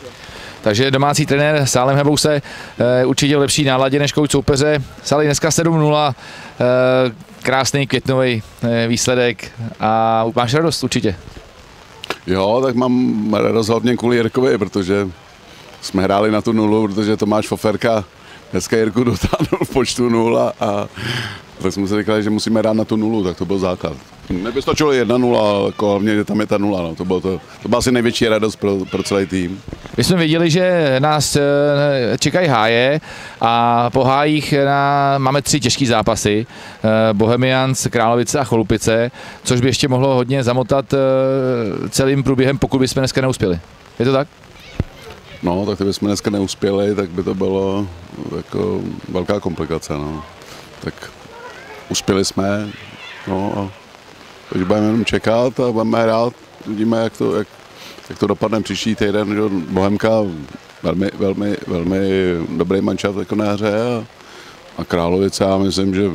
Takže domácí trenér Sálem Hebouse určitě v lepší náladě než kouč soupeře. Sáli, dneska 7-0, krásný květnový výsledek a máš radost určitě. Jo, tak mám radost hlavně kvůli Jirkovi, protože jsme hráli na tu nulu, protože Tomáš Foferka dneska Jirku dotáhnul v počtu 0 a tak jsme si říkali, že musíme hrát na tu nulu, tak to byl základ. Neby stačilo 1-0, ale hlavně, že tam je ta 0, no. To byla asi největší radost pro celý tým. My jsme viděli, že nás čekají háje a po hájích máme 3 těžké zápasy. Bohemians, Královice a Cholupice, což by ještě mohlo hodně zamotat celým průběhem, pokud bychom dneska neuspěli. Je to tak? No, tak kdybychom dneska neuspěli, tak by to bylo jako velká komplikace, no. Tak uspěli jsme, no a teď budeme jenom čekat a budeme hrát, vidíme, jak to dopadne příští týden, že Bohemka velmi dobrý mančat jako na hře a Královice, já myslím, že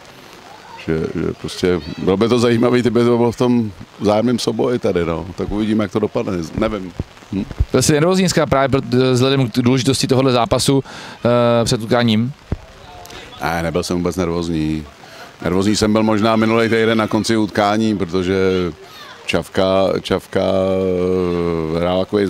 prostě bylo by to zajímavé, kdyby to bylo v tom vzájemném souboji tady, no. Tak uvidíme, jak to dopadne, nevím. Byl jsi nervózní dneska právě vzhledem k důležitosti tohohle zápasu před utkáním? Ne, nebyl jsem vůbec nervózní. Nervózní jsem byl možná minulý týden na konci utkání, protože Čavka hrál takový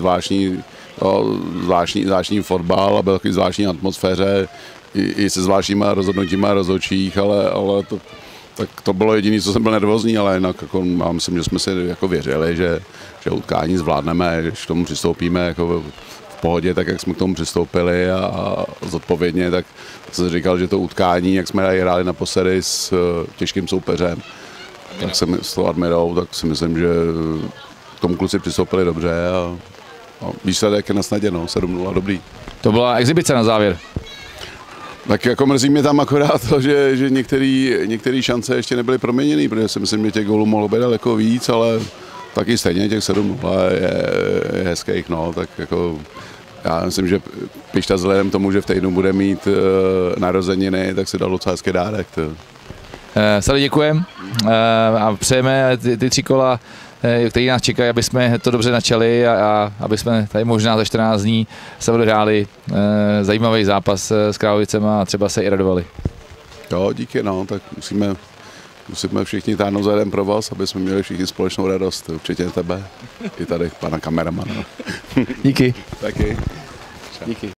zvláštní fotbal a byl takový zvláštní atmosféře i se zvláštníma rozhodnutíma rozhodčích, ale to bylo jediné, co jsem byl nervózní, ale jinak jako, já myslím, že jsme si jako věřili, že utkání zvládneme, když k tomu přistoupíme jako v pohodě, tak jak jsme k tomu přistoupili a zodpovědně, tak jsem říkal, že to utkání, jak jsme hráli naposledy s těžkým soupeřem, tak jsem s tou Admirou, tak si myslím, že k tomu kluci přistoupili dobře a výsledek je na snadě, no, 7-0, dobrý. To byla exibice na závěr. Tak jako mrzí mě tam akorát to, že některé šance ještě nebyly proměněny, protože si myslím, že těch gólů mohlo být daleko víc, ale taky stejně těch 7-0 je hezkých, no, tak jako já myslím, že Pišta vzhledem tomu, že v týdnu bude mít narozeniny, tak si dal docela hezký dárek. Sali, děkujeme a přejeme ty 3 kola, které nás čekají, aby jsme to dobře načali a aby jsme tady možná za 14 dní se odehráli zajímavý zápas s Královicema a třeba se i radovali. Jo, díky, no, tak musíme všichni táhnout za jeden pro vás, aby jsme měli všichni společnou radost, určitě tebe, i tady pana kameramana. Díky. Taky. Díky.